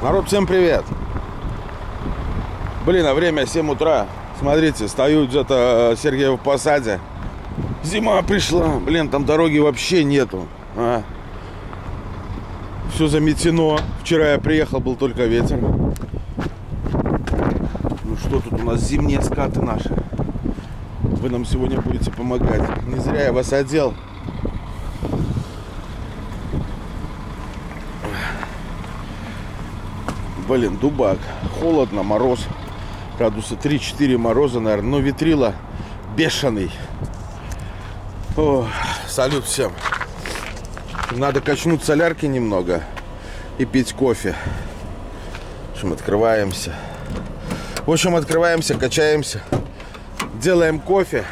Народ, всем привет! Блин, а время 7 утра. Смотрите, стою где-то в Сергиевом Посаде. Зима пришла. Блин, там дороги вообще нету. Все заметено. Вчера я приехал, был только ветер. Ну что тут у нас зимние скаты наши. Вы нам сегодня будете помогать. Не зря я вас одел. Блин, дубак. Холодно, мороз. Градуса 3-4 мороза, наверное. Но ветрила бешеный. О, салют всем. Надо качнуть солярки немного и пить кофе. В общем, открываемся. Качаемся. Делаем кофе.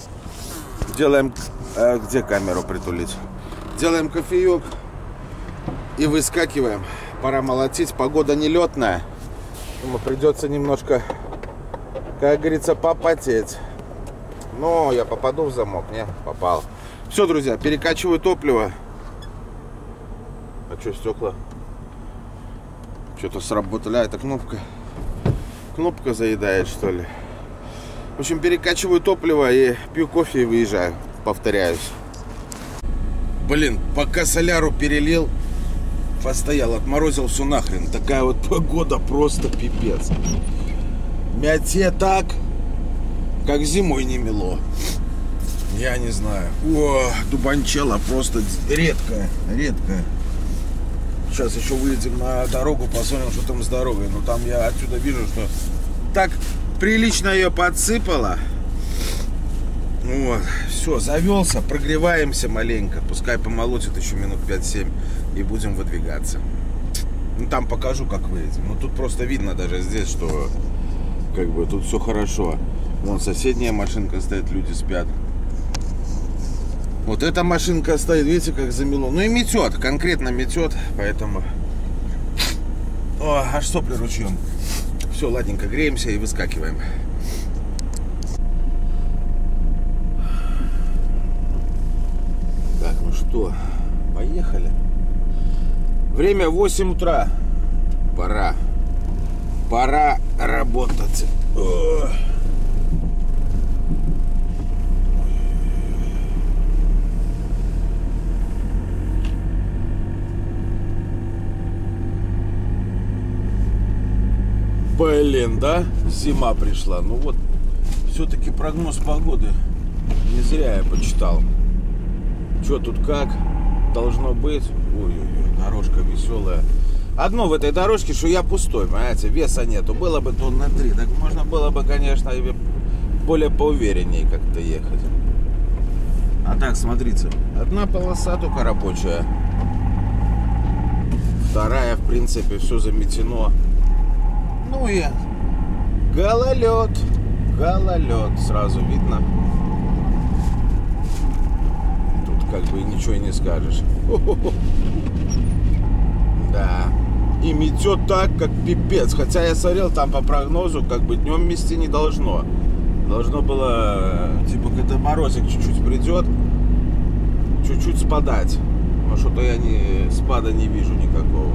Где камеру притулить? Делаем кофеек и выскакиваем. Пора молотить. Погода нелетная. Ему придется немножко, как говорится, попотеть. Но я попаду в замок. Не, попал. Все, друзья, перекачиваю топливо. А что, стекла? Что-то сработали. А, это кнопка. Кнопка заедает, что ли? В общем, перекачиваю топливо и пью кофе и выезжаю. Повторяюсь. Блин, пока соляру перелил, постоял, отморозил все нахрен. Такая вот погода, просто пипец. Мете так, как зимой не мело. Я не знаю. О, дубанчела просто редкая. Сейчас еще выйдем на дорогу, посмотрим, что там с дорогой. Но там я отсюда вижу, что так прилично ее подсыпало. Вот, все, завелся, прогреваемся маленько. Пускай помолотит еще минут 5-7 и будем выдвигаться. Ну, там покажу, как выйдем. Ну, тут просто видно даже здесь, что как бы тут все хорошо. Вон соседняя машинка стоит, люди спят. Вот эта машинка стоит, видите, как замело. Ну и метет, конкретно метет, поэтому... О, аж сопли ручьем. Все, ладненько, греемся и выскакиваем. Так, ну что, поехали. Время 8 утра. Пора работать. Блин, да? Зима пришла. Ну вот, все-таки прогноз погоды не зря я почитал. Что тут как должно быть? Ой-ой-ой, дорожка веселая. Одно в этой дорожке, что я пустой, понимаете, веса нету. Было бы тонны 3, так можно было бы, конечно, более поувереннее как-то ехать. А так, смотрите, одна полоса только рабочая. Вторая, в принципе, все заметено. Ну и гололед, сразу видно. Тут как бы ничего и не скажешь. Да. И метет так, как пипец. Хотя я смотрел там по прогнозу, как бы днем мести не должно. Должно было, типа, когда морозик чуть-чуть придет, чуть-чуть спадать. Но что-то я спада не вижу никакого.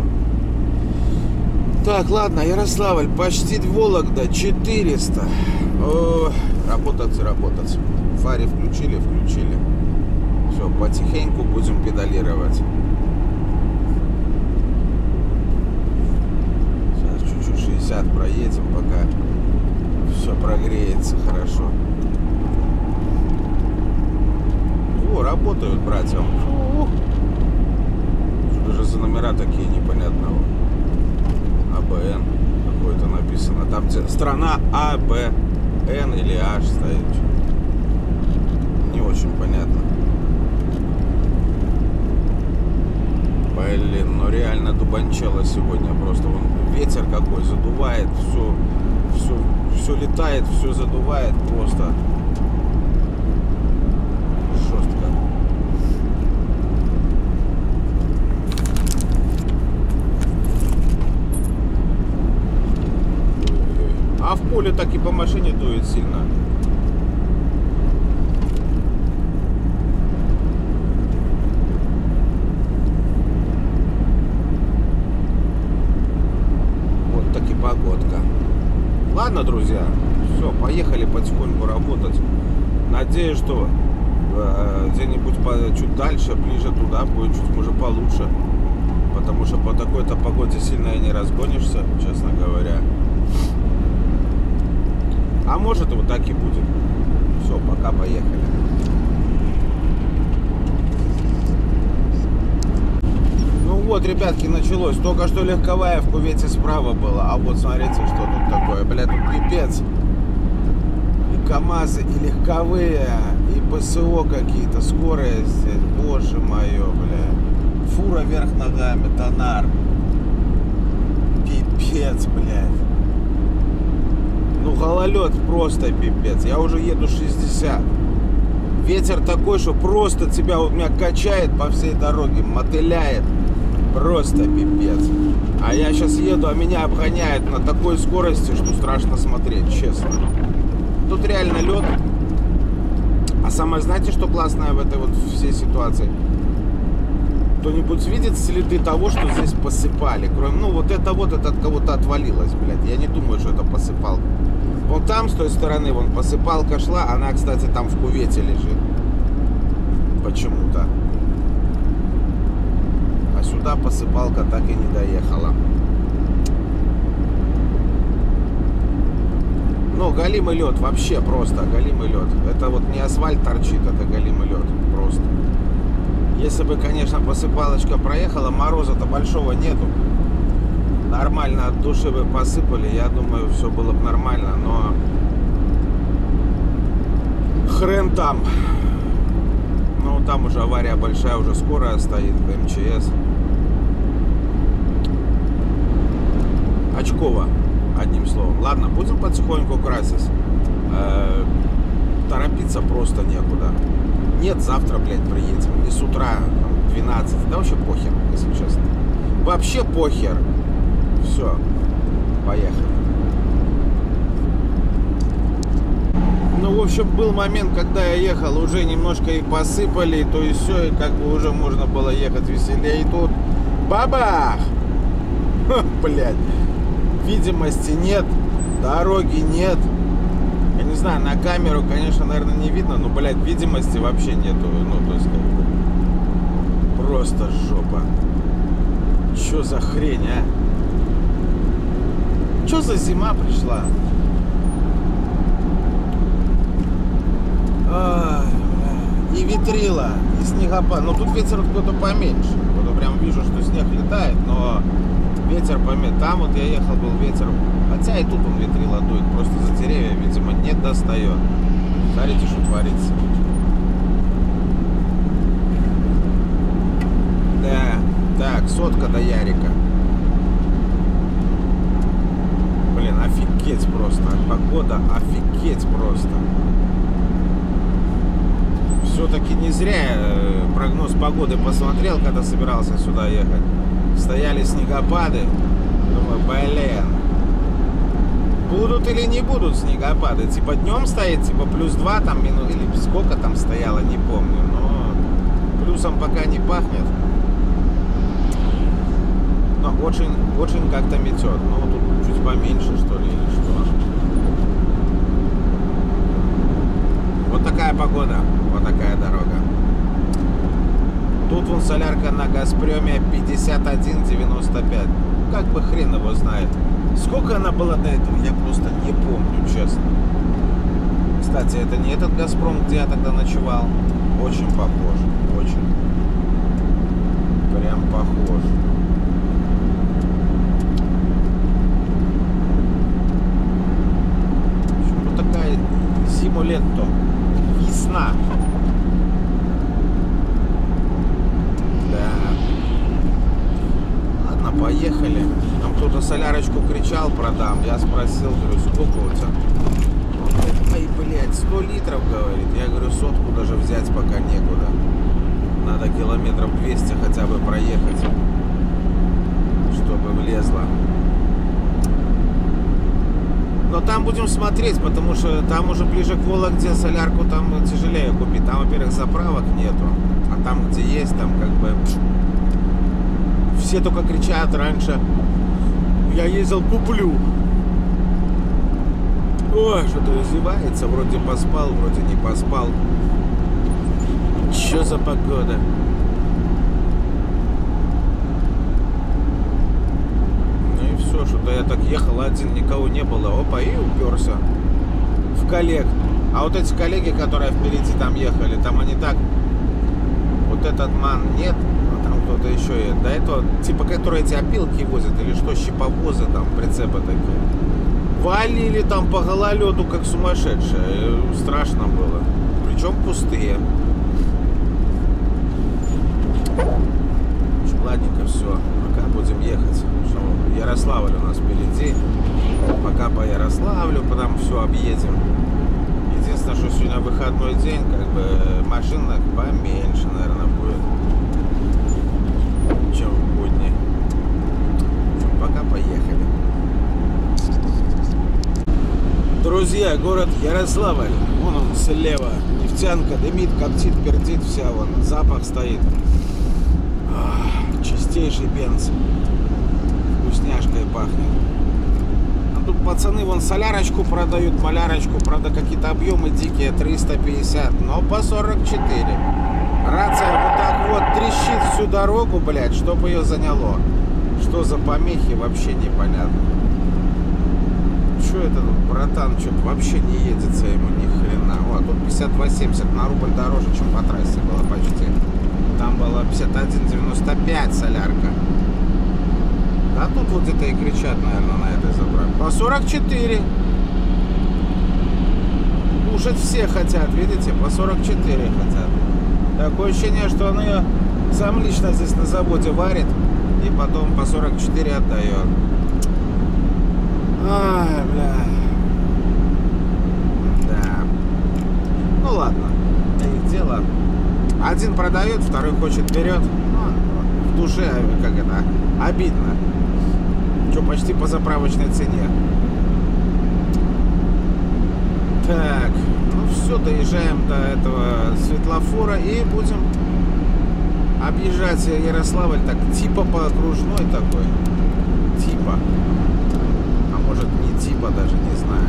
Так, ладно, Ярославль, почти Вологда, 400. О, работать. Фари включили. Все, потихоньку будем педалировать. Сейчас чуть-чуть 60 проедем, пока все прогреется хорошо. О, работают, братья. Что же за номера такие непонятного? АБН какой-то написано. Там страна АБН или H стоит. Не очень понятно. Блин, ну реально дубанчело сегодня. Просто вон ветер какой задувает. Все летает, все задувает. Просто жестко. А в поле так и по машине дует сильно. Ладно, друзья, все, поехали потихоньку работать. Надеюсь, что где-нибудь чуть дальше, ближе туда будет чуть, может, получше. Потому что по такой-то погоде сильно и не разгонишься, честно говоря. А может, и вот так и будет. Все, пока, поехали. Ну вот, ребятки, началось. Только что легковая в кювете справа была. А вот смотрите, что тут такое. Бля, тут пипец. И КамАЗы, и легковые, и ПСО какие-то, скорости. Боже мое, бля. Фура вверх ногами, тонар. Пипец, блядь. Ну, гололед просто пипец. Я уже еду 60. Ветер такой, что просто тебя вот меня качает по всей дороге, мотыляет. Просто пипец. А я сейчас еду, а меня обгоняет на такой скорости, что страшно смотреть, честно. Тут реально лед. А самое, знаете, что классное в этой вот всей ситуации? Кто-нибудь видит следы того, что здесь посыпали? Кроме, ну, вот это от кого-то отвалилось, блядь. Я не думаю, что это посыпалка. Вон там, с той стороны, вон посыпалка шла. Она, кстати, там в кювете лежит. Почему-то. А сюда посыпалка так и не доехала. Ну, голимый лед, вообще просто голимый лед. Это вот не асфальт торчит, это голимый лед. Просто. Если бы, конечно, посыпалочка проехала, мороза-то большого нету. Нормально от души бы посыпали, я думаю, все было бы нормально, но хрен там. Ну, там уже авария большая, уже скорая стоит, МЧС. Очково, одним словом. Ладно, будем потихоньку красить. Торопиться просто некуда. Нет, завтра, блядь, приедем. Не с утра, 12. Да вообще похер, если честно. Вообще похер. Все, поехали. Ну, в общем, был момент, когда я ехал, уже немножко и посыпали, то и все, и как бы уже можно было ехать веселее. И тут бабах! Блядь, видимости нет, дороги нет. Я не знаю, на камеру, конечно, наверное, не видно, но, блядь, видимости вообще нету. Ну, то есть, как бы, просто жопа. Чё за хрень, а? Чё за зима пришла? И ветрила, и снегопад. Ну, тут ветер какой-то поменьше. Вот я прям вижу, что снег летает, но ветер поменьше. Там вот я ехал, был ветер. Хотя и тут он ветрило дует. Просто за деревья, видимо, не достает. Смотрите, что творится. Да. Так, сотка до Ярика. Блин, офигеть просто. Погода офигеть просто. Все-таки не зря прогноз погоды посмотрел, когда собирался сюда ехать. Стояли снегопады. Думаю, блин. Будут или не будут снегопады? Типа днем стоит, типа +2 там минут, или сколько там стояло, не помню. Но плюсом пока не пахнет. Но очень как-то метет. Ну, тут чуть поменьше, что ли, или что. Вот такая погода, вот такая дорога. Тут вон солярка на Газпреме 51,95. Как бы хрен его знает. Сколько она была до этого, я просто не помню, честно. Кстати, это не этот Газпром, где я тогда ночевал. Очень похож, очень. Прям похож. Вот такая зиму-лето. Весна. Да. Ладно, поехали. Там кто-то солярочку кричал, продам. Я спросил, говорю, сколько у тебя? Ай, блядь, 100 литров, говорит. Я говорю, сотку даже взять пока некуда. Надо километров 200 хотя бы проехать, чтобы влезло. Но там будем смотреть, потому что там уже ближе к Вологде солярку там тяжелее купить. Там, во-первых, заправок нету. А там, где есть, там как бы все только кричат раньше. Я ездил, куплю. Ой, что-то издевается. Вроде поспал, вроде не поспал. Что за погода? Ну и все, что-то я так ехал один, никого не было. Опа, и уперся в коллег. А вот эти коллеги, которые впереди там ехали, там они так... Вот этот ман нет, а там кто-то еще есть. До этого, типа, которые эти опилки возят или что, щиповозы там, прицепы такие. Валили там по гололеду, как сумасшедшие. Страшно было. Причем пустые. Ладненько, все. Пока будем ехать. Что, Ярославль у нас впереди. Пока по Ярославлю, потом все объедем. Единственное, что сегодня выходной день, как бы машина поменьше, наверное, будет, чем в будни. Пока поехали. Друзья, город Ярославль. Вон он слева. Нефтянка дымит, коптит, пердит вся. Вон запах стоит. Чистейший бенз. Вкусняшкой пахнет. Тут пацаны вон солярочку продают, малярочку, правда какие-то объемы дикие, 350, но по 44. Рация вот так вот трещит всю дорогу, блядь, чтоб ее заняло. Что за помехи, вообще непонятно. Что это тут, братан, что-то вообще не едется ему ни хрена. О, тут 52,70, на рубль дороже, чем по трассе было почти. Там было 51,95 солярка. А тут вот где-то и кричат, наверное, на этой заправке. По 44. Кушать все хотят, видите? По 44 хотят. Такое ощущение, что он ее сам лично здесь на заводе варит и потом по 44 отдает. Ай, бля. Да. Ну ладно. Их дело. Один продает, второй хочет берет. Ну, в душе, как это, обидно. Что, почти по заправочной цене. Так, ну все, доезжаем до этого светлофора и будем объезжать Ярославль, так, типа по окружной такой. Типа. А может не типа, даже не знаю.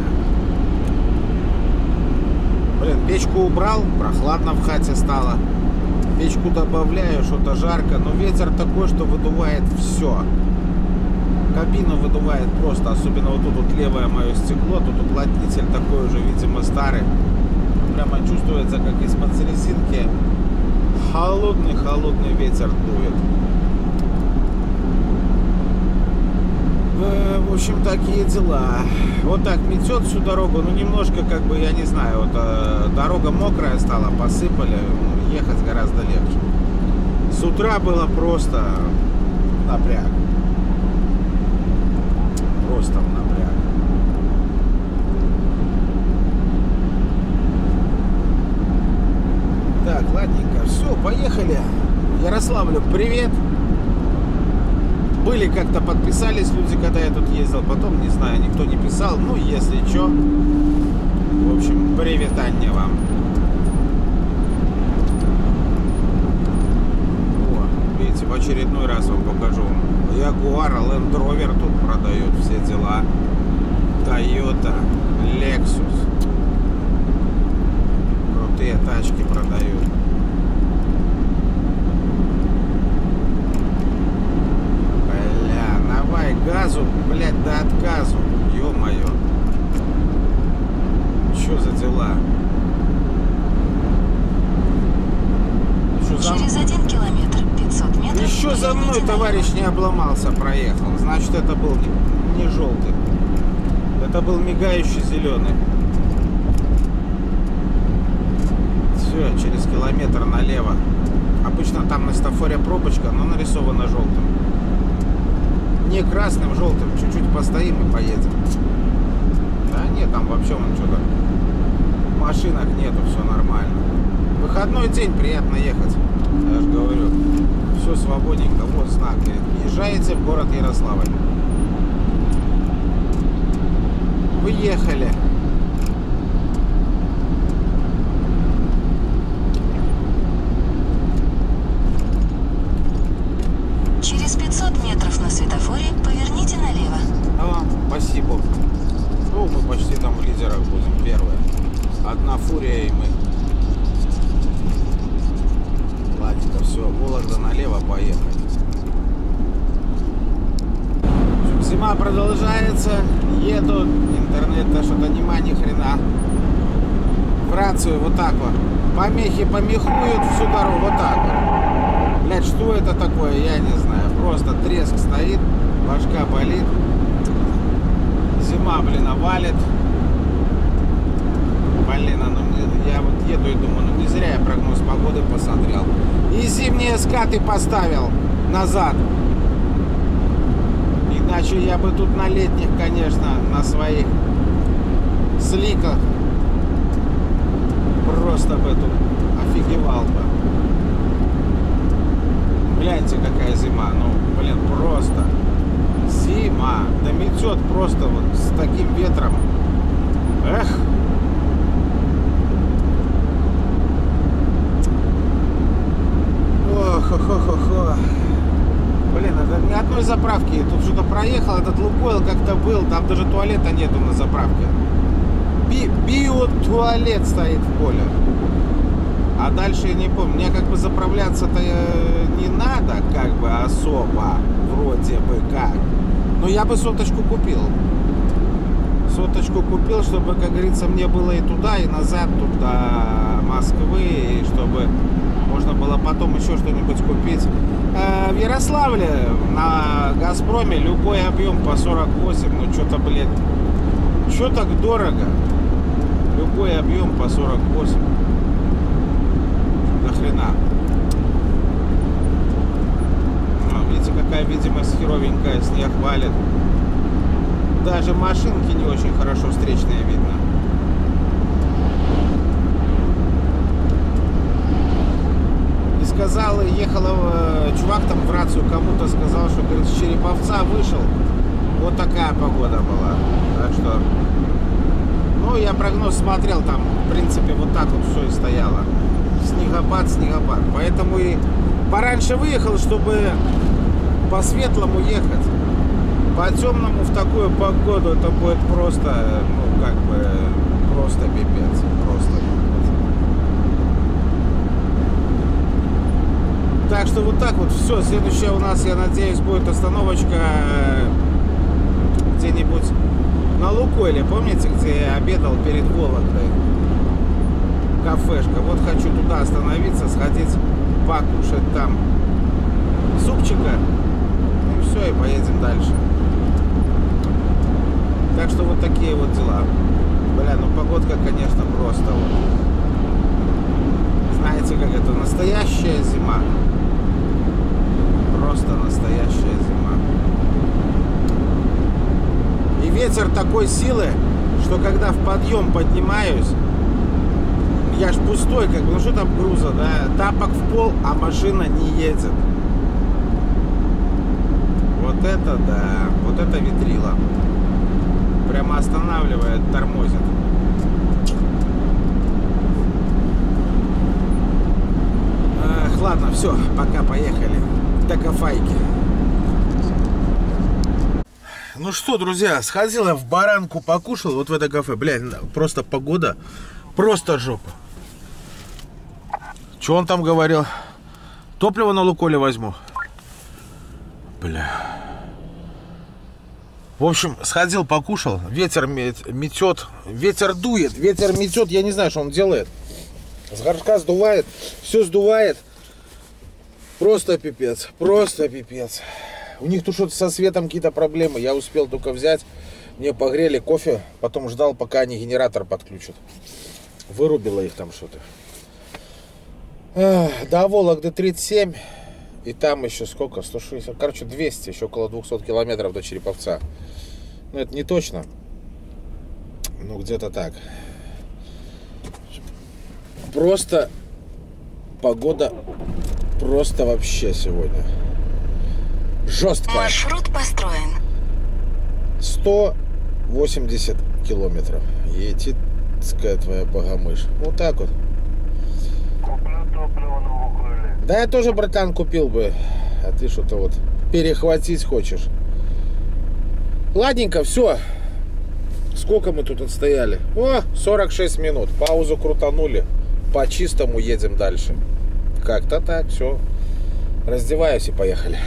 Блин, печку убрал, прохладно в хате стало. Печку добавляю, что-то жарко, но ветер такой, что выдувает все. Кабину выдувает просто, особенно вот тут вот левое мое стекло, тут уплотнитель такой уже, видимо, старый. Прямо чувствуется, как из-под резинки холодный ветер дует. В общем, такие дела. Вот так метет всю дорогу, ну немножко, как бы, я не знаю, вот дорога мокрая стала, посыпали, ехать гораздо легче. С утра было просто напряг. Просто напряг. Так, ладненько, все, поехали. Ярославлю привет. Были как-то подписались люди, когда я тут ездил, потом, не знаю, никто не писал. Ну, если что, в общем, приветанье вам. О, видите, в очередной раз вам покажу. Ягуар, Land Rover тут продают, все дела. Toyota, Lexus. Крутые тачки продают. Бля, давай газу, блядь, до отказу. Ё-моё. Чё за дела? Через 1 километр 500 метров. Еще за мной товарищ не обломался, проехал. Значит, это был не желтый. Это был мигающий зеленый. Все, через километр налево. Обычно там на светофоре пробочка, но нарисована желтым. Не красным, желтым. Чуть-чуть постоим и поедем. Да нет, там вообще вон что-то. Машинок нету, все нормально. Выходной день, приятно ехать. Я же говорю, все свободненько. Вот знак говорит: езжаете в город Ярославль. Выехали. Через 500 метров на светофоре поверните налево. О, спасибо. Ну, мы почти там в лидерах будем первые. Одна фурия и мы. Ладненько, все, Вологда налево, поехали. Зима продолжается, еду, интернета что-то нема ни хрена. В рацию вот так вот. Помехи помехуют всю дорогу, вот так вот. Блять, что это такое, я не знаю. Просто треск стоит, башка болит. Зима, блин, валит. Блин, я вот еду и думаю, ну не зря я прогноз погоды посмотрел. И зимние скаты поставил назад. Иначе я бы тут на летних, конечно, на своих сликах просто бы тут офигевал бы. Гляньте, какая зима. Ну, блин, просто зима. Да метет просто вот с таким ветром. Эх. Ох-хо-хо-хо-хо. Блин, это ни одной заправки. Тут что-то проехал, этот Лукойл как-то был. Там даже туалета нету на заправке. Биотуалет стоит в поле. А дальше я не помню. Мне как бы заправляться-то не надо, как бы особо. Вроде бы как. Но я бы соточку купил. Соточку купил, чтобы, как говорится, мне было и туда, и назад, тут до Москвы, и чтобы можно было потом еще что-нибудь купить. В Ярославле на Газпроме любой объем по 48, ну что-то, блядь, что так дорого? Любой объем по 48. Нахрена? Видите, какая видимость херовенькая, снег валит. Даже машинки не очень хорошо встречные видно. И сказал, ехала, чувак там в рацию кому-то сказал, что, говорит, с Череповца вышел. Вот такая погода была. Так что, ну, я прогноз смотрел, там, в принципе, вот так вот все и стояло. Снегопад, снегопад. Поэтому и пораньше выехал, чтобы по светлому ехать. По темному в такую погоду это будет просто, ну, как бы, просто пипец. Просто пипец. Так что вот так вот все. Следующая у нас, я надеюсь, будет остановочка где-нибудь на Лукойле. Помните, где я обедал перед Вологдой? Кафешка. Вот хочу туда остановиться, сходить, покушать там супчика. И все, и поедем дальше. Так что вот такие вот дела. Бля, ну погодка, конечно, просто вот. Знаете, как это? Настоящая зима. Просто настоящая зима. И ветер такой силы, что когда в подъем поднимаюсь, я ж пустой, как бы, ну что там груза, да? Тапок в пол, а машина не едет. Вот это да, вот это ветрило. Прямо останавливает, тормозит. Эх, ладно, все, пока, поехали. До Кафайки. Ну что, друзья, сходил я в баранку, покушал вот в это кафе. Блядь, просто погода, просто жопа. Что он там говорил? Топливо на Лукойле возьму. Бля. В общем, сходил, покушал. Ветер метет. Ветер дует. Ветер метет. Я не знаю, что он делает. С горшка сдувает. Все сдувает. Просто пипец. Просто пипец. У них тут что-то со светом какие-то проблемы. Я успел только взять. Мне погрели кофе. Потом ждал, пока они генератор подключат. Вырубило их там что-то. До Вологды 37. И там еще сколько? 160. Короче, 200. Еще около 200 километров до Череповца. Ну, это не точно. Ну, где-то так. Просто погода просто вообще сегодня жесткая. Маршрут построен. 180 километров. Етицкая твоя богомыш. Вот так вот. Куплю топливо на Лукойле. Да я тоже, братан, купил бы. А ты что-то вот перехватить хочешь. Ладненько, все. Сколько мы тут отстояли? О, 46 минут. Паузу крутанули. По чистому едем дальше. Как-то так, все. Раздеваюсь и поехали.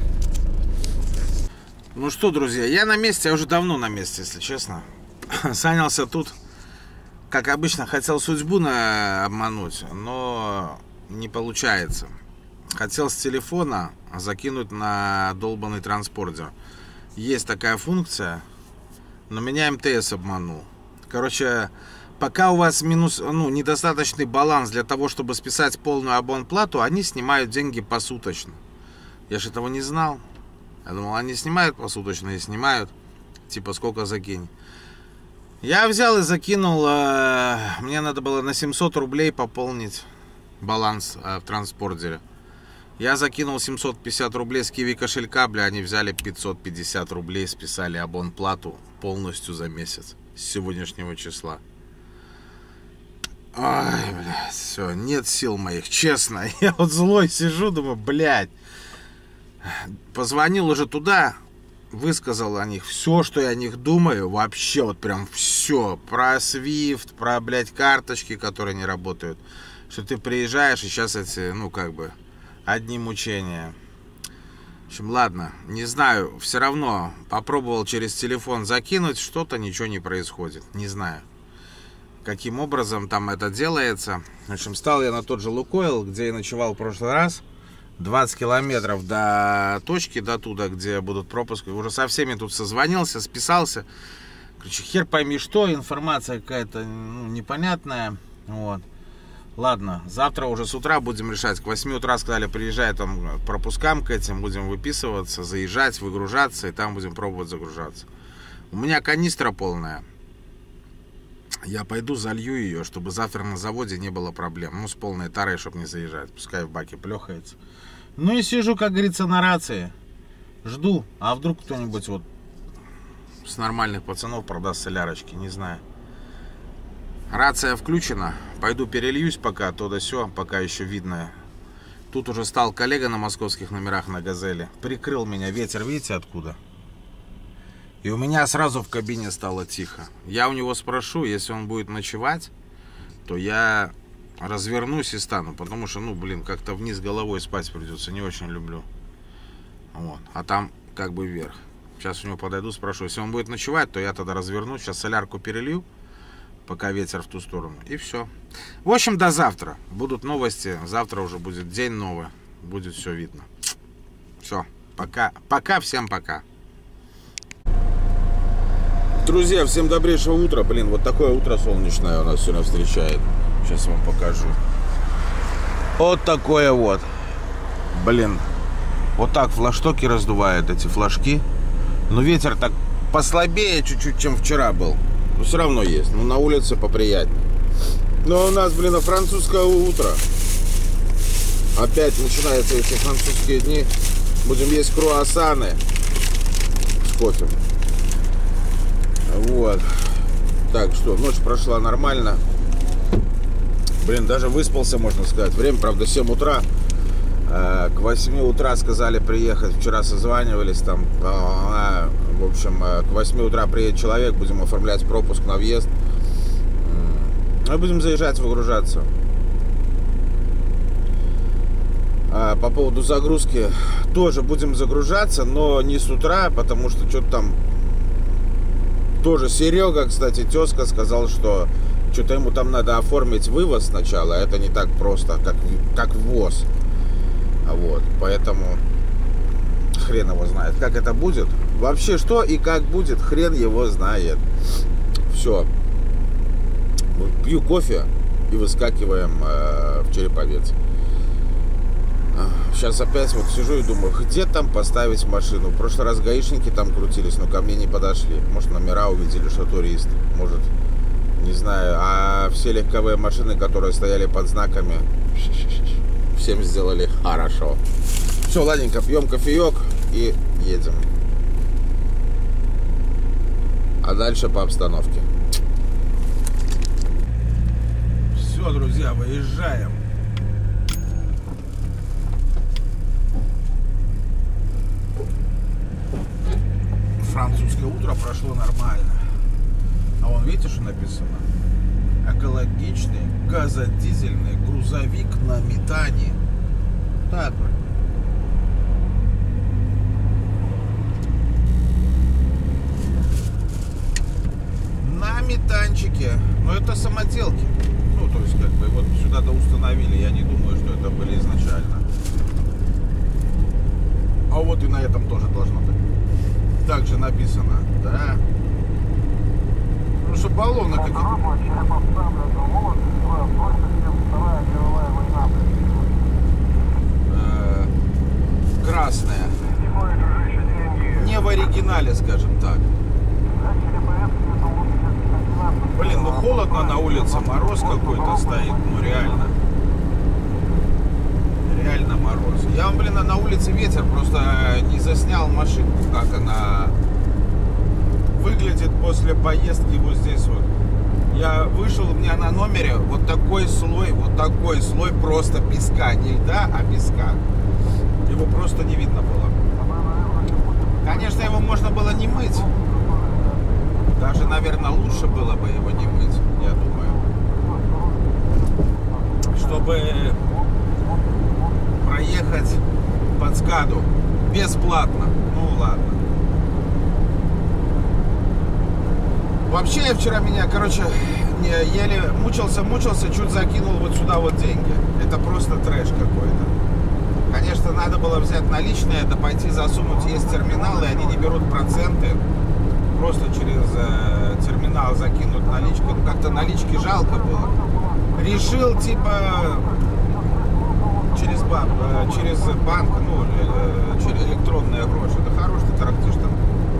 Ну что, друзья, я на месте, я уже давно на месте, если честно. Санялся тут, как обычно, хотел судьбу обмануть, но не получается. Хотел с телефона закинуть на долбанный транспортер. Есть такая функция, но меня МТС обманул. Короче, пока у вас недостаточный баланс для того, чтобы списать полную абонплату, они снимают деньги посуточно. Я же этого не знал. Я думал, они снимают посуточно и снимают. Типа, сколько закинь. Я взял и закинул. Мне надо было на 700 рублей пополнить баланс в транспортере. Я закинул 750 рублей с Киви кошелька, бля, они взяли 550 рублей, списали абонплату полностью за месяц с сегодняшнего числа. Ай, блядь, все, нет сил моих, честно. Я вот злой сижу, думаю, блядь. Позвонил уже туда, высказал о них все, что я о них думаю, вообще вот прям все. Про Свифт, про, блядь, карточки, которые не работают. Что ты приезжаешь и сейчас эти, одни мучения. В общем, ладно, не знаю, все равно попробовал через телефон закинуть, что-то, ничего не происходит, не знаю, каким образом там это делается. В общем, стал я на тот же Лукойл, где я ночевал в прошлый раз, 20 километров до точки, до туда, где будут пропуски. Уже со всеми тут созвонился, списался. Короче, хер пойми что, информация какая-то непонятная, вот. Ладно, завтра уже с утра будем решать. К 8 утра сказали, приезжай там к пропускам к этим, будем выписываться, заезжать, выгружаться, и там будем пробовать загружаться. У меня канистра полная. Я пойду залью ее, чтобы завтра на заводе не было проблем. С полной тарой, чтобы не заезжать. Пускай в баке плехается. Ну и сижу, как говорится, на рации. Жду. А вдруг кто-нибудь вот с нормальных пацанов продаст солярочки, не знаю. Рация включена. Пойду перельюсь пока, то да сё, пока еще видно. Тут уже стал коллега на московских номерах на Газели. Прикрыл меня ветер, видите откуда? И у меня сразу в кабине стало тихо. Я у него спрошу, если он будет ночевать, то я развернусь и стану. Потому что, как-то вниз головой спать придется. Не очень люблю. Вот. А там как бы вверх. Сейчас у него подойду, спрошу. Если он будет ночевать, то я тогда развернусь. Сейчас солярку перелью, пока ветер в ту сторону. И все. В общем, до завтра. Будут новости. Завтра уже будет день новый. Будет все видно. Все. Пока. Пока. Всем пока. Друзья, всем добрейшего утра. Блин, вот такое утро солнечное у нас сегодня встречает. Сейчас вам покажу. Вот такое вот. Блин. Вот так флажки раздувают, эти флажки. Но ветер так послабее чуть-чуть, чем вчера был. Но все равно есть. На улице поприятнее. Но у нас, французское утро. Опять начинаются эти французские дни. Будем есть круассаны с кофе. Вот. Так, что, ночь прошла нормально. Блин, даже выспался, можно сказать. Время, правда, 7 утра. К 8 утра сказали приехать. Вчера созванивались там. В общем, к 8 утра приедет человек. Будем оформлять пропуск на въезд. Мы будем заезжать, выгружаться. По поводу загрузки. Тоже будем загружаться, но не с утра, потому что что-то там... Тоже Серега, кстати, тезка сказал, что что-то ему там надо оформить вывоз сначала. Это не так просто, как ввоз. Вот, поэтому хрен его знает, как это будет. Вообще, что и как будет, хрен его знает. Все. Пью кофе и выскакиваем в Череповец. Сейчас опять вот сижу и думаю, где там поставить машину. В прошлый раз гаишники там крутились, но ко мне не подошли. Может, номера увидели, что турист. Может, не знаю. А все легковые машины, которые стояли под знаками, всем сделали хорошо. Все, ладненько, пьем кофеек и едем. А дальше по обстановке. Все, друзья, выезжаем. Французское утро прошло нормально. Вон, видите, что написано? Экологичный газодизельный грузовик на метане. Так вот. На метанчике. Но это самоделки. Ну, то есть, как бы, вот сюда установили. Я не думаю, что это были изначально. А вот и на этом тоже должно быть. Также написано, да. Ну, что баллоны какие-то. Красная. Не в оригинале, скажем так. Блин, ну холодно на улице, мороз какой-то стоит, ну реально. Реально мороз. Я вам, блин, на улице ветер, просто не заснял машинку, как она выглядит после поездки вот здесь вот. Я вышел, у меня на номере вот такой слой просто песка. Не льда, а песка. Его просто не видно было. Конечно, его можно было не мыть. Даже, наверное, лучше было бы его не мыть, я думаю. Чтобы проехать под Скаду бесплатно. Ну ладно. Вообще я вчера еле мучился, чуть закинул вот сюда вот деньги. Это просто трэш какой-то. Конечно, надо было взять наличные, да пойти засунуть. Есть терминалы, они не берут проценты. Просто через терминал закинуть наличку. Ну, как-то налички жалко было. Решил, типа, через банк, ну, через электронные гроши. Да хорош ты тарахтишь там.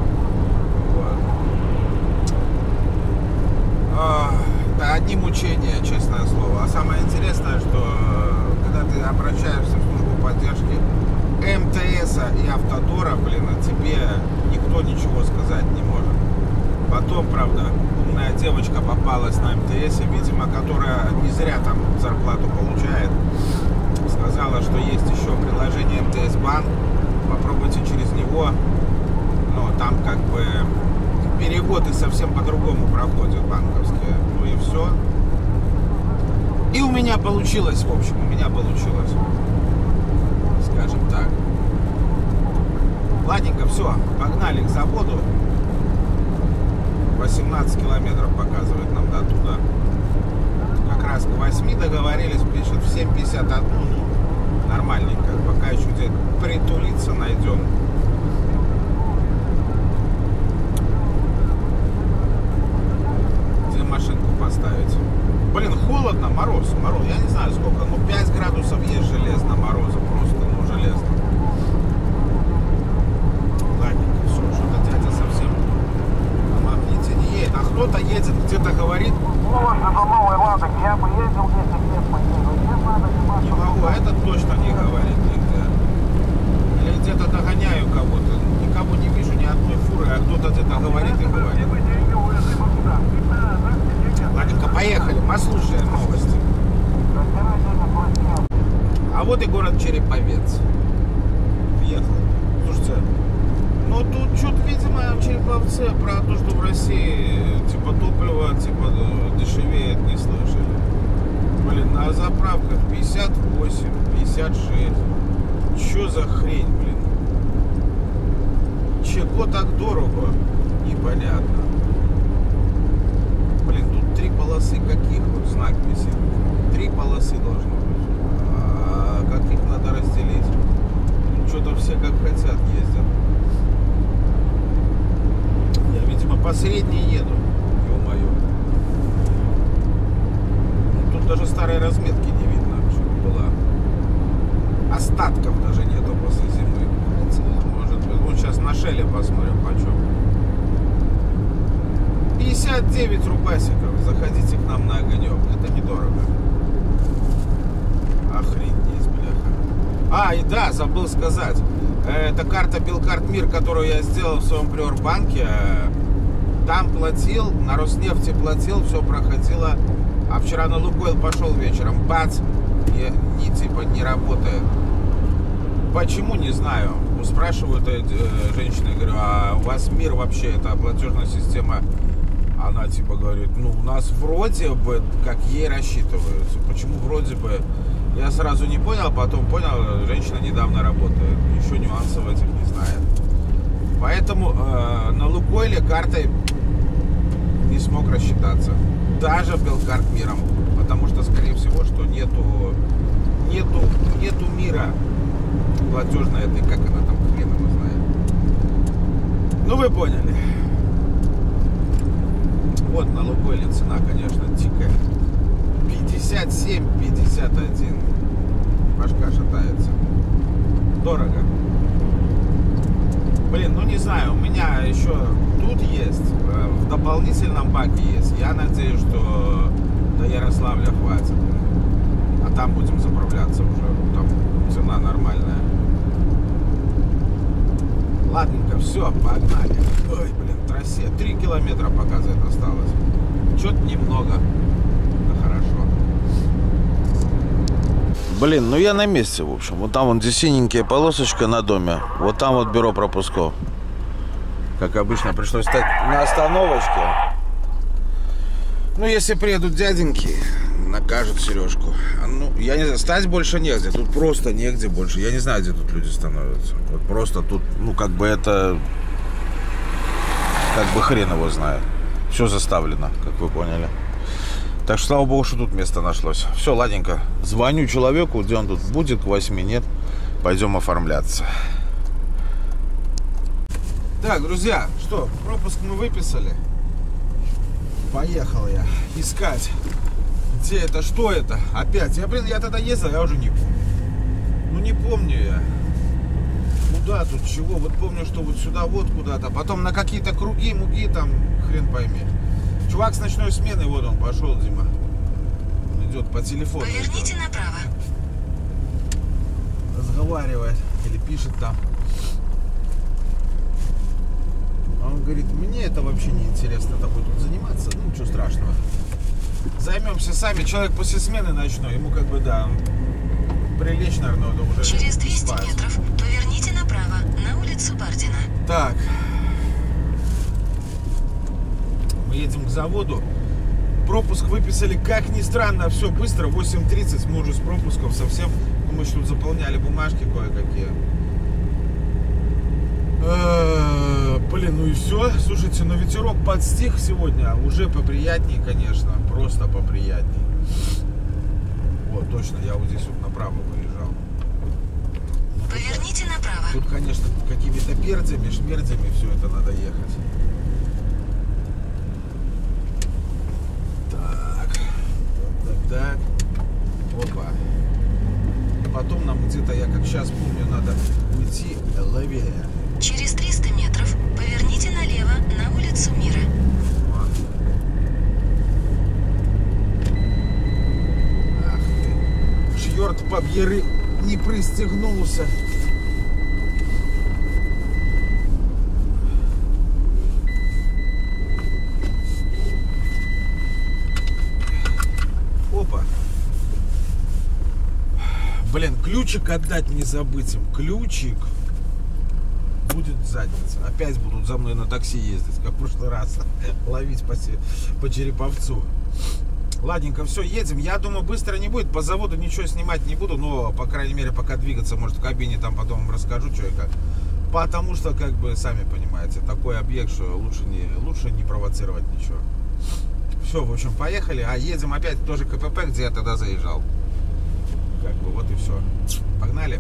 Да, одни мучения, честное слово. А самое интересное, что когда ты обращаешься в службу поддержки МТСа и Автодора, блин, тебе никто ничего сказать не может. Потом, правда, умная девочка попалась на МТСе, видимо, которая не зря там зарплату получает. Сказала, что есть еще приложение МТС Банк. Попробуйте через него. Но там как бы переводы совсем по-другому проходят банковские. Ну и все. И у меня получилось, в общем, скажем так. Ладненько, все, погнали к заводу. 18 километров показывает нам до туда. Как раз к 8 договорились, пишет в 7:51. Ну, нормальненько. Пока еще где-то притулиться найдем. Где машинку поставить? Блин, холодно, мороз. Я не знаю сколько, ну 5 градусов есть железно мороза, просто, ну железно. Ладненько, все, что-то дядя совсем на магните не едет. А кто-то едет, где-то говорит. Я бы ездил 10 лет по ней. Не могу, а этот точно не говорит нигде. Или где-то догоняю кого-то. Никого не вижу, ни одной фуры, а кто-то где-то говорит и говорит. Ладненько, поехали, послушаем новости. А вот и город Череповец. Въехал. Слушайте, ну тут что-то, видимо, в Череповце про то, что в России типа топливо дешевеет, не слышали. Блин, на заправках 58, 56. Что за хрень, блин? Чего так дорого? Непонятно. Блин, тут 3 полосы. Каких вот знак висит? 3 полосы должно быть. А как их надо разделить? Что-то все как хотят ездят. Я, видимо, по средней еду. Ё-моё. Тут даже старой разметки не видно, что была. Остатков даже нету после зимы. Может быть. Вот сейчас на Шелле посмотрим, почем. 59 рубасиков. Заходите к нам на огонек. Это недорого. Охренеть, бляха. А, и да, забыл сказать. Это карта Белкарт Мир, которую я сделал в своем Приорбанке. Там платил, на Роснефти платил, все проходило. А вчера на Лукойл пошел вечером. Бац! Не работает. Почему, не знаю. Спрашивают женщины, говорю, а у вас Мир вообще, это платежная система Она типа говорит, ну у нас вроде бы, как ей рассчитываются. Почему вроде бы? Я сразу не понял, потом понял, женщина недавно работает. Еще нюансов этих не знает. Поэтому на Лукойле картой не смог рассчитаться. Даже Белкарт миром. Потому что, скорее всего, что нету мира платежной этой, как она там, хрен его знает. Ну вы поняли. Вот на Лукойле цена, конечно, дикая. 57-51. Башка шатается. Дорого. Блин, ну не знаю, у меня еще тут есть, в дополнительном баке есть. Я надеюсь, что до Ярославля хватит. А там будем заправляться уже. Там цена нормальная. Ладненько, все, погнали. Ой, блин, трассе. 3 километра показывает осталось. Что-то немного. Да хорошо. Блин, ну я на месте, в общем. Вот там вон здесь синенькая полосочка на доме. Вот там вот бюро пропусков. Как обычно, пришлось стать на остановочке. Ну, если приедут дяденьки, накажут Сережку. Ну, я не знаю, стать больше негде. Тут просто негде больше. Я не знаю, где тут люди становятся. Вот просто тут, ну, как бы это... Как бы хрен его знает. Все заставлено, как вы поняли. Так что, слава богу, что тут место нашлось. Все, ладненько. Звоню человеку, где он тут будет, к 8 нет. Пойдем оформляться. Так, друзья, что, пропуск мы выписали. Поехал я искать. Где это, что это? Опять. Я тогда ездил, я уже не помню. Ну, не помню я. Куда тут, чего? Вот помню, что вот сюда вот куда-то. Потом на какие-то круги, муги там, хрен пойми. Чувак с ночной смены, вот он пошел, Дима. Он идет по телефону. Поверните направо. Разговаривает или пишет там. Он говорит, мне это вообще не интересно тобой тут заниматься. Ну, ничего страшного. Займемся сами. Человек после смены ночной, ему как бы, да, прилечь, наверное, это уже Через 200 спать. метров поверните направо на улицу Бардина. Так. Мы едем к заводу. Пропуск выписали, как ни странно, все быстро. 8:30, мы уже с пропуском совсем. Мы что тут заполняли бумажки кое-какие. Блин, ну и все. Слушайте, ну ветерок подстих сегодня. Уже поприятней, конечно. Просто поприятней. Вот, точно, я вот здесь вот направо выезжал. Ну, Поверните направо. тут, конечно, какими-то перцами, шмерцами все это надо ехать. Так. Опа. И потом нам где-то, я как сейчас помню, надо уйти левее. Через 300 метров поверните налево на улицу Мира. Ах ты. Чёрт побери, не пристегнулся. Опа. Блин, ключик отдать не забыть им. Ключик. Будет задница. Опять будут за мной на такси ездить, как в прошлый раз. Ловить по Череповцу. Ладненько, все, едем. Я думаю, быстро не будет. По заводу ничего снимать не буду. Но, по крайней мере, пока двигаться, может, в кабине там потом вам расскажу, что и как. Потому что, как бы, сами понимаете, такой объект, что лучше не провоцировать ничего. Все, в общем, поехали. А едем опять тоже КПП, где я тогда заезжал. Как бы, вот и все. Погнали.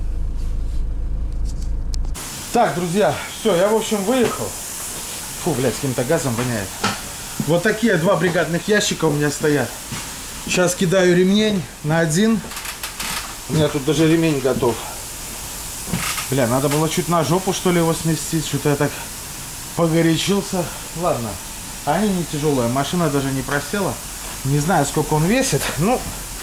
Так, друзья, все, я, в общем, выехал. Фу, блядь, с каким-то газом воняет. Вот такие 2 бригадных ящика у меня стоят. Сейчас кидаю ремень на один. У меня тут даже ремень готов. Бля, надо было чуть на жопу, что ли, его сместить. Что-то я так погорячился. Ладно, они не тяжелые. Машина даже не просела. Не знаю, сколько он весит. Ну,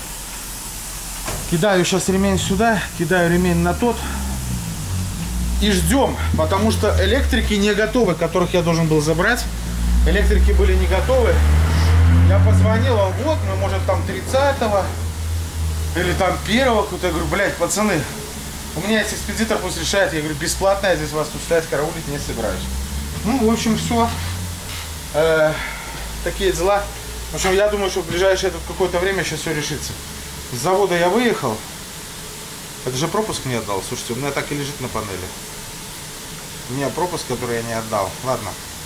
кидаю сейчас ремень сюда, кидаю ремень на тот. И ждем, потому что электрики не готовы, которых я должен был забрать. Электрики были не готовы. Я позвонил, он вот, мы может там 30-го или там 1-го. Я говорю, блядь, пацаны, у меня есть экспедитор, пусть решает. Я говорю, бесплатно, я здесь вас тут стоять, караулить не собираюсь. Ну, в общем, все. такие дела. В общем, я думаю, что в ближайшее какое-то время сейчас все решится. С завода я выехал. Это же пропуск мне отдал. Слушайте, у меня так и лежит на панели. У меня пропуск, который я не отдал. Ладно.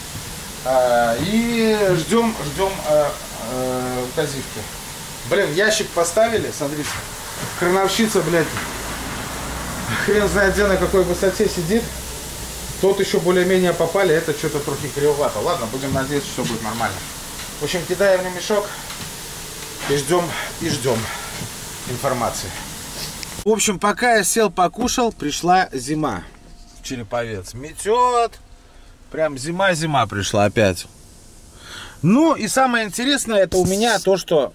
И ждем указивки. Блин, ящик поставили, смотрите. Крановщица, блядь. Хрен знает где, на какой высоте сидит. Тот еще более-менее попали, это что-то трохи кривовато. Ладно, будем надеяться, что будет нормально. В общем, кидаем на мешок и ждем информации. В общем, пока я сел покушал, пришла зима в Череповец. Метет. Прям зима пришла опять. Ну и самое интересное, это у меня то, что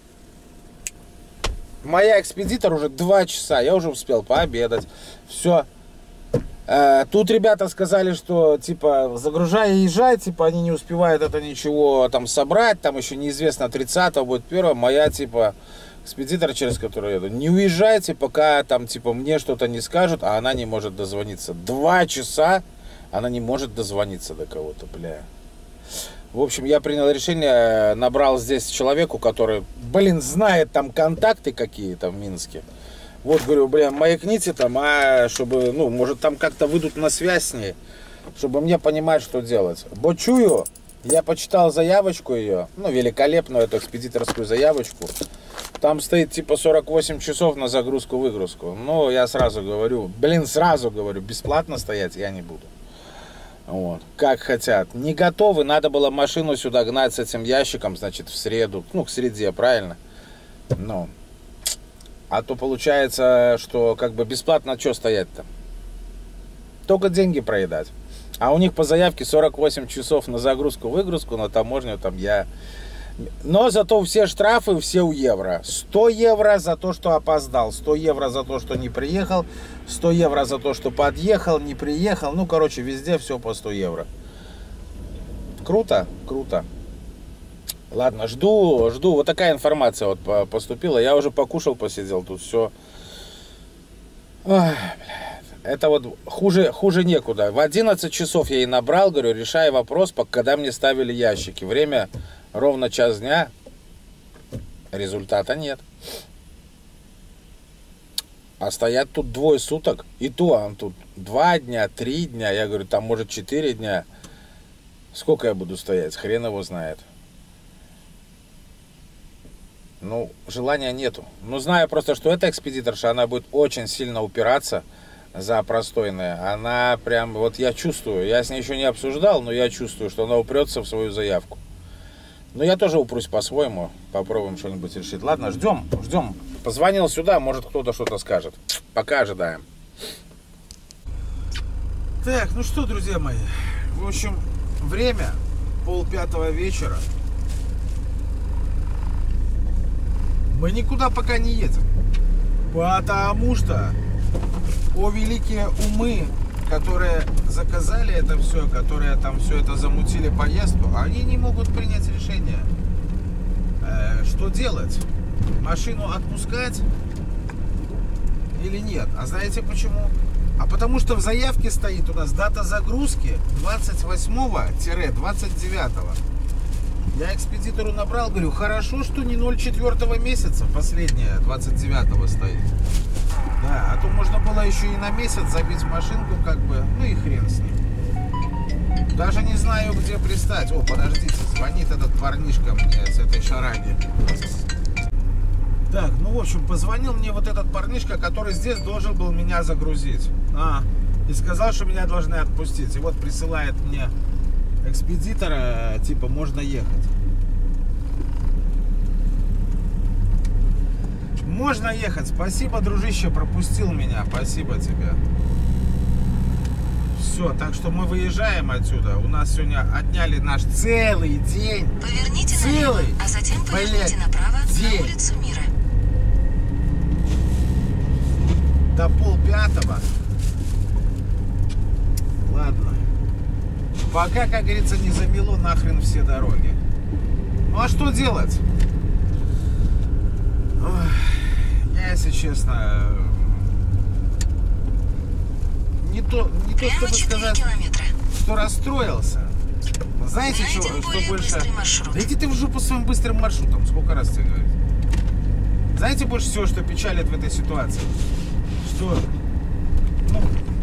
моя экспедитор уже 2 часа. Я уже успел пообедать. Все. Тут ребята сказали, что типа загружай и езжай, типа они не успевают это ничего там собрать, там еще неизвестно, 30-го будет 1-го, моя типа экспедитор, через которую еду, не уезжайте, пока там типа мне что-то не скажут, а она не может дозвониться. 2 часа она не может дозвониться до кого-то, бля. В общем, я принял решение, набрал здесь человеку, который, блин, знает там контакты какие-то в Минске. Вот, говорю, бля, маякните там, чтобы, ну, может, там как-то выйдут на связь с ней, чтобы мне понимать, что делать. Бо чую, я почитал заявочку ее, ну, великолепную эту экспедиторскую заявочку. Там стоит типа 48 часов на загрузку-выгрузку. Ну, я сразу говорю, бесплатно стоять я не буду. Вот, как хотят. Не готовы, надо было машину сюда гнать с этим ящиком, значит, в среду, ну, к среде, правильно? Ну. А то получается, что как бы бесплатно что стоять-то? Только деньги проедать. А у них по заявке 48 часов на загрузку-выгрузку, на таможню там я... Но зато все штрафы, все у евро. 100 евро за то, что опоздал, 100 евро за то, что не приехал, 100 евро за то, что подъехал, не приехал. Ну, короче, везде все по 100 евро. Круто? Круто. Ладно, жду. Вот такая информация вот поступила. Я уже покушал, посидел, тут все. Ой, блядь. Это вот хуже некуда. В 11 часов я ей набрал, говорю, решай вопрос, когда мне ставили ящики. Время ровно час дня. Результата нет. А стоят тут 2 суток. И то, он тут 2 дня, 3 дня. Я говорю, там может 4 дня. Сколько я буду стоять? Хрен его знает. Ну, желания нету. Ну, знаю просто, что эта экспедиторша, она будет очень сильно упираться за простойное. Она прям, вот я чувствую, я с ней еще не обсуждал, но я чувствую, что она упрется в свою заявку. Но я тоже упрусь по-своему. Попробуем что-нибудь решить. Ладно, ждем. Позвонил сюда, может кто-то что-то скажет. Пока ожидаем. Так, ну что, друзья мои. В общем, время 4:30 вечера. Мы никуда пока не едем, потому что великие умы, которые заказали это все, которые там все это замутили поездку, они не могут принять решение, что делать, машину отпускать или нет. А знаете почему? А потому что в заявке стоит у нас дата загрузки 28-29. Я экспедитору набрал, говорю, хорошо, что не 04 месяца, последняя, 29-го стоит. Да, а то можно было еще и на месяц забить машинку, как бы, ну и хрен с ним. Даже не знаю, где пристать. О, подождите, звонит этот парнишка мне с этой шараги. Так, ну, в общем, позвонил мне вот этот парнишка, который здесь должен был меня загрузить. И сказал, что меня должны отпустить. И вот присылает мне экспедитора, типа, можно ехать. Можно ехать. Спасибо, дружище, пропустил меня. Спасибо тебе. Все, так что мы выезжаем отсюда. У нас сегодня отняли наш целый день. Поверните налево, а затем поверните направо на улицу Мира. До 4:30. Ладно. Пока, как говорится, не замело нахрен все дороги. Ну а что делать? Ой, я, если честно, не то чтобы сказать, километра. что расстроился. Знаете, Найден что более больше... быстрый маршрут. Да иди ты уже по своим быстрым маршрутам, сколько раз тебе говорить. Знаете больше всего, что печалит в этой ситуации? Что, ну,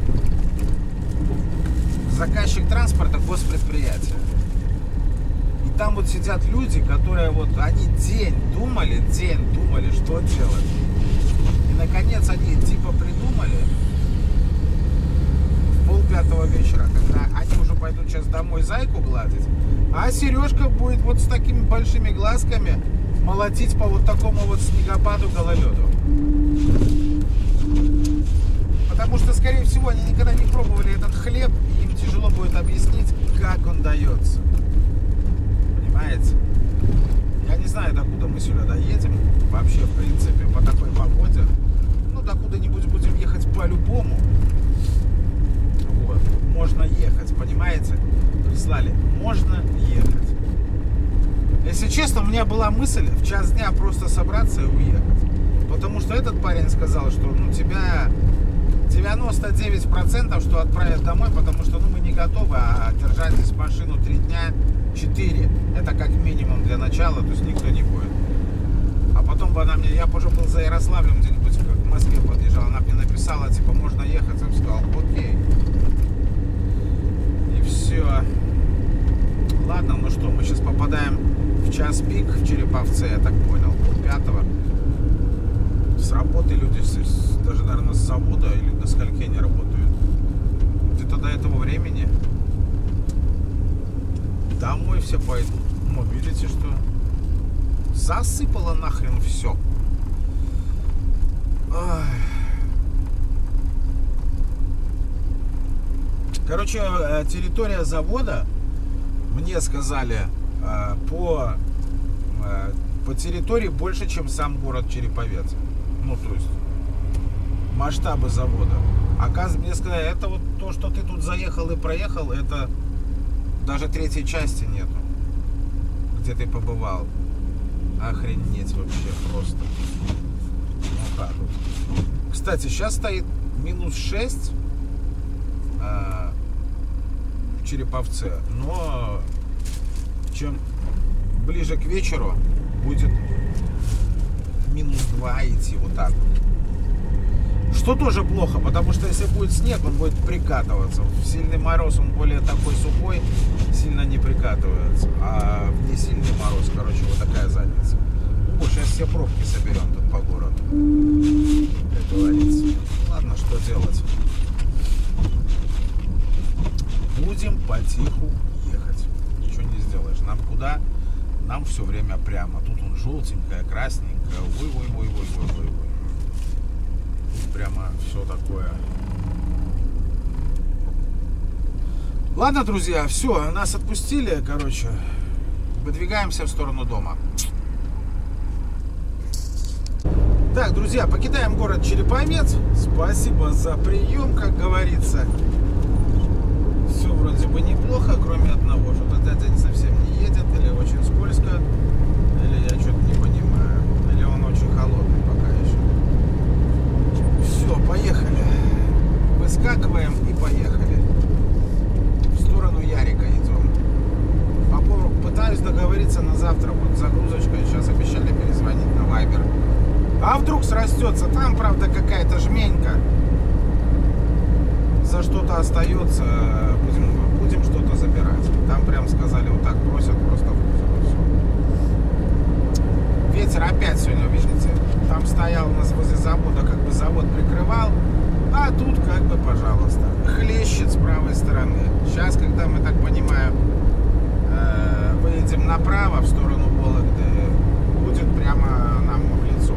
заказчик транспорта — госпредприятие. И там вот сидят люди, которые вот, они день думали, что делать. И наконец они типа придумали в 4:30 вечера, когда они уже пойдут сейчас домой зайку гладить, а Сережка будет вот с такими большими глазками молотить по вот такому вот снегопаду, гололеду. Потому что, скорее всего, они никогда не пробовали этот хлеб, и им тяжело будет объяснить, как он дается. Понимаете? Я не знаю, докуда мы сюда доедем. Вообще, в принципе, по такой погоде. Ну, докуда-нибудь будем ехать по-любому. Вот. Можно ехать, понимаете? Прислали. Можно ехать. Если честно, у меня была мысль в час дня просто собраться и уехать. Потому что этот парень сказал, что ну, тебя 99%, что отправят домой, потому что ну, мы не готовы, а держать здесь машину 3 дня, 4, это как минимум для начала, то есть никто не будет. А потом бы она мне, я уже был за Ярославлем где-нибудь, как в Москве подъезжал, она мне написала, типа, можно ехать, я сказал, окей. И все. Ладно, ну что, мы сейчас попадаем в час пик в Череповце, я так понял, 4:30. С работы люди, даже, наверное, с завода или до скольки они работают. Где-то до этого времени домой все пойдут. Ну, видите, что засыпало нахрен все. Короче, территория завода, мне сказали, по территории больше, чем сам город Череповец. Ну, то есть масштабы завода. Оказывается, мне сказали, это вот то, что ты тут заехал и проехал, это даже 3-й части нету, где ты побывал. Охренеть вообще просто. Вот так вот. Кстати, сейчас стоит -6 в Череповце, но чем ближе к вечеру будет -2 идти вот так вот. Что тоже плохо, потому что если будет снег, он будет прикатываться. В сильный мороз он более такой сухой, сильно не прикатывается. А в несильный мороз, короче, вот такая задница. О, сейчас все пробки соберем тут по городу, как говорится. Ладно, что делать? Будем потиху ехать. Ничего не сделаешь. Нам куда? Нам все время прямо. Тут он желтенькая, красненькая. Ой. Тут прямо все такое. Ладно, друзья, все, нас отпустили, короче. Выдвигаемся в сторону дома. Так, друзья, покидаем город Череповец. Спасибо за прием, как говорится. Все вроде бы неплохо, кроме одного. Что-то дядя совсем не едет, или очень скользко, или я что-то не понимаю. Или он очень холодный пока еще. Все, поехали. Выскакиваем и поехали. В сторону Ярика идем. Пытаюсь договориться на завтра вот загрузочкой. Сейчас обещали перезвонить на Viber. А вдруг срастется? Там, правда, какая-то жменька. За что-то остается. Будем что-то забирать. Там прям сказали, вот так бросят просто в кузов. Ветер опять сегодня, видите? Там стоял у нас возле завода, как бы завод прикрывал. А тут как бы, пожалуйста, хлещет с правой стороны. Сейчас, когда мы, так понимаю, выедем направо в сторону Вологды, будет прямо нам в лицо.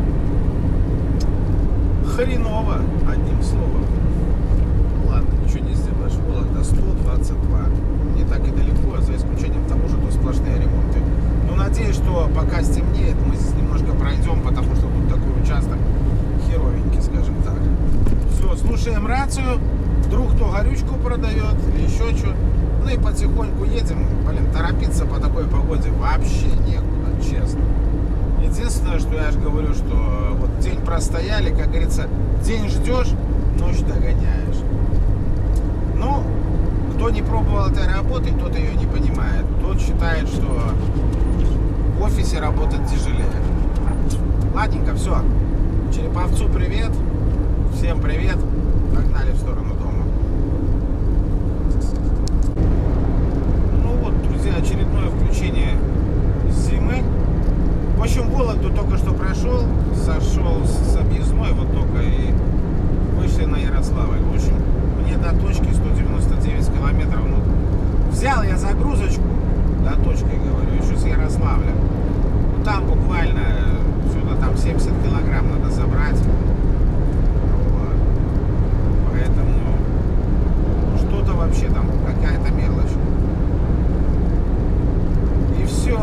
Хреново, одним словом. Ладно, ничего не сделаешь. Вологда 122. Не так и далеко, за исключением того, что тут сплошные ремонты. Но надеюсь, что пока стемнеет, мы здесь немножко пройдем, потому что тут такой участок херовенький, скажем так. Все, слушаем рацию. Вдруг кто горючку продает или еще что. Ну и потихоньку едем. Блин, торопиться по такой погоде вообще некуда, честно. Единственное, что я же говорю, что вот день простояли, как говорится, день ждешь, ночь догоняешь. Ну, кто не пробовал этой работой, тот ее не понимает. Тот считает, что в офисе работать тяжелее. Ладненько, все. Череповцу привет. Всем привет. Погнали в сторону дома. Ну вот, друзья, очередное включение зимы. В общем, Вологду только что прошел. Сошел с объездной вот только и вышли на Ярославль. В общем, мне до точки 199 километров. Ну, взял я загрузочку до точки, говорю, еще с Ярославля. Ну, там буквально сюда там 70 килограмм надо забрать. Вот. Поэтому что-то вообще там, какая-то мелочь. И все.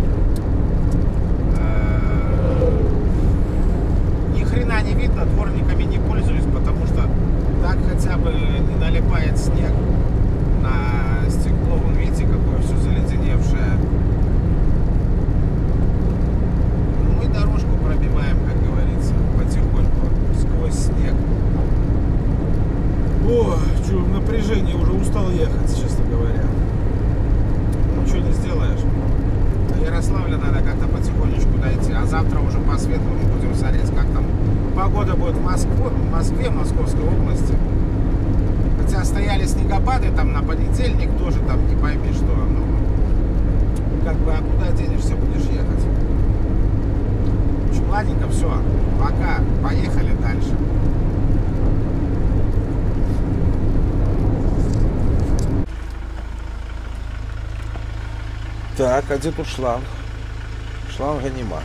Ни хрена не видно, дворниками не пользуюсь, потому что так хотя бы не налипает снег на стекло. Вон, видите, какое все заледеневшее. Мы дорожку пробиваем, как говорится, потихоньку сквозь снег. О, что, напряжение, уже устал ехать, честно говоря. Ну, что не сделаешь. До Ярославля надо как-то потихонечку дойти. А завтра уже по светлому будем смотреть, как там погода будет в Москве, Московской области. Хотя стояли снегопады там на понедельник, тоже там не пойми что. Ну, как бы, а куда денешься, будешь ехать? В общем, ладненько, все. Пока. Поехали дальше. Так, а где тут шланг? Шланга нема.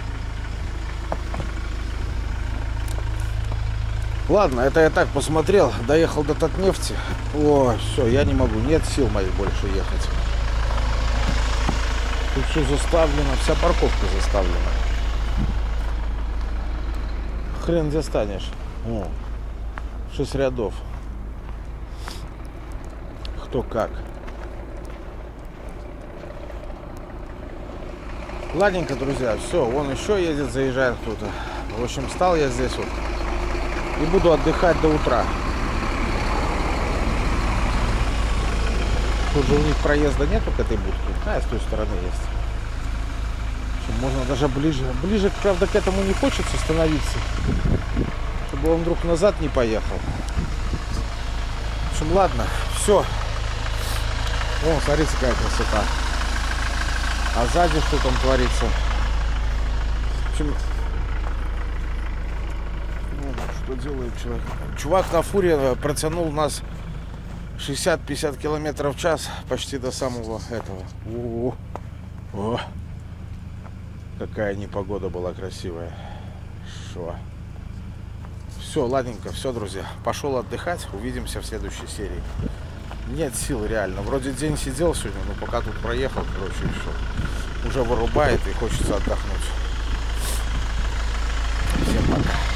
Ладно, это я так посмотрел, доехал до Татнефти. О, все, я не могу, нет сил моих больше ехать. Тут все заставлено, вся парковка заставлена. Хрен где станешь. О, 6 рядов. Кто как. Ладненько, друзья, все, вон еще едет, заезжает кто-то. В общем, стал я здесь вот и буду отдыхать до утра. Тут же у них проезда нету к этой будке, а с той стороны есть. В общем, можно даже ближе. Ближе, правда, к этому не хочется становиться, чтобы он вдруг назад не поехал. В общем, ладно, все. О, смотрите, какая красота. А сзади что там творится? В общем, что делает человек? Чувак на фуре протянул нас 60-50 километров в час почти до самого этого. О, какая непогода была красивая. Шо. Все, ладненько, все, друзья. Пошел отдыхать. Увидимся в следующей серии. Нет сил реально. Вроде день сидел сегодня, но пока тут проехал, короче, все. Уже вырубает и хочется отдохнуть. Всем пока.